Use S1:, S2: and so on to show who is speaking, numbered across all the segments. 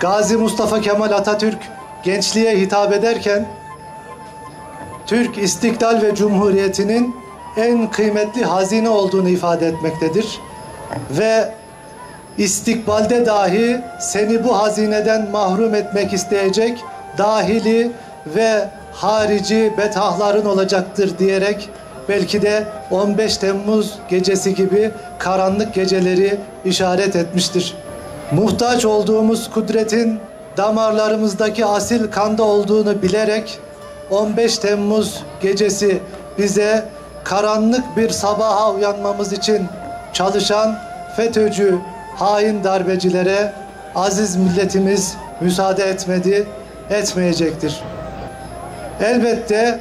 S1: Gazi Mustafa Kemal Atatürk gençliğe hitap ederken Türk İstiklal ve Cumhuriyeti'nin en kıymetli hazine olduğunu ifade etmektedir. Ve istikbalde dahi seni bu hazineden mahrum etmek isteyecek dahili ve harici betahların olacaktır diyerek belki de 15 Temmuz gecesi gibi karanlık geceleri işaret etmiştir. Muhtaç olduğumuz kudretin damarlarımızdaki asil kanda olduğunu bilerek 15 Temmuz gecesi bize karanlık bir sabaha uyanmamız için çalışan FETÖ'cü hain darbecilere aziz milletimiz müsaade etmedi, etmeyecektir. Elbette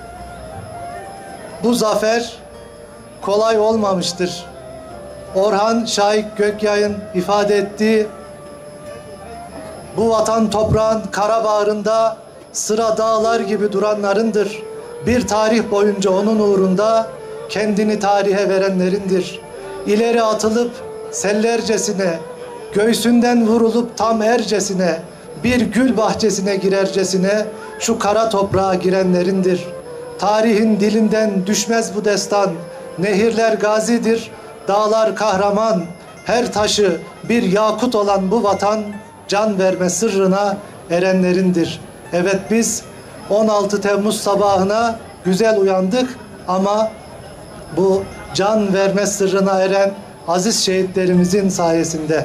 S1: bu zafer kolay olmamıştır. Orhan Şahik Gökyay'ın ifade ettiği bu vatan toprağın kara bağrında sıra dağlar gibi duranlarındır. Bir tarih boyunca onun uğrunda kendini tarihe verenlerindir. İleri atılıp sellercesine, göğsünden vurulup tam ercesine, bir gül bahçesine girercesine şu kara toprağa girenlerindir. Tarihin dilinden düşmez bu destan. Nehirler gazidir, dağlar kahraman. Her taşı bir yakut olan bu vatan can verme sırrına erenlerindir. Evet, biz 16 Temmuz sabahına güzel uyandık ama bu can verme sırrına eren aziz şehitlerimizin sayesinde.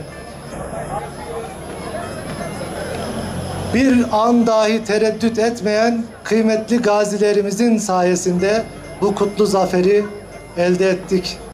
S1: Bir an dahi tereddüt etmeyen kıymetli gazilerimizin sayesinde bu kutlu zaferi elde ettik.